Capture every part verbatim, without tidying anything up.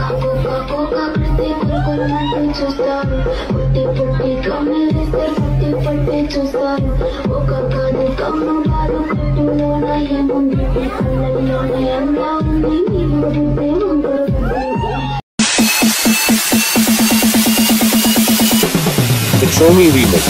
చూస్తారు పుట్టి పుట్టి కమ్మేస్తారు పుట్టి పట్టి చూస్తారు ఒక కాదు కమ్మ బాలు కట్టులోన ఏముంది కళ్ళల్లోనే అందా ఉంది నీవు బుద్ధి ముందు The Chomi Remix.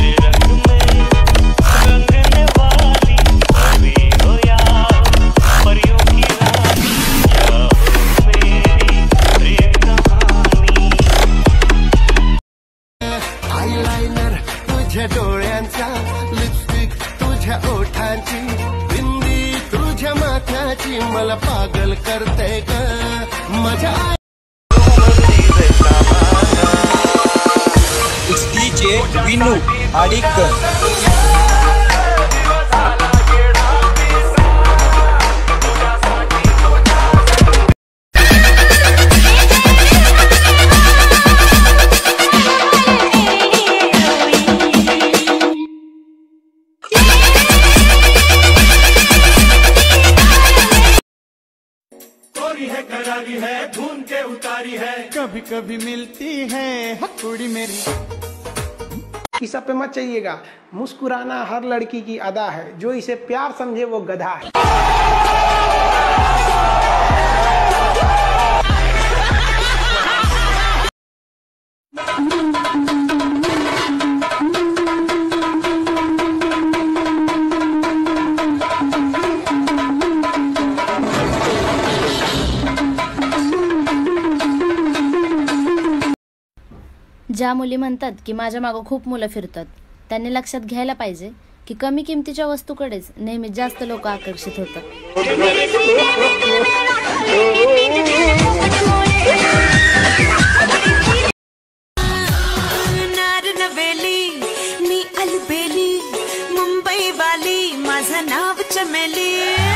आयलाइनर तुझ्या डोळ्यांचा, लिपस्टिक तुझ्या ओठांची, बिंदी तुझ्या माथ्याची मला पागल करते ग मजा. It's D J Vinu Adikar. है करारी है ढूंढ के उतारी है कभी कभी मिलती है कुड़ी मेरी. किसा पे मत चाहिएगा, मुस्कुराना हर लड़की की अदा है, जो इसे प्यार समझे वो गधा है. ज्या मुली म्हणतात की माझ्या मागं खूप मुलं फिरतात, त्यांनी लक्षात घ्यायला पाहिजे की कमी किमतीच्या वस्तूकडेच नेहमी जास्त लोक आकर्षित होतात. मी अलबेली मुंबई वाली माझं नाव चमेली.